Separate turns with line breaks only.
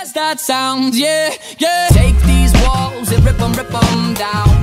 as that sounds, yeah, yeah. Take these walls and rip them down.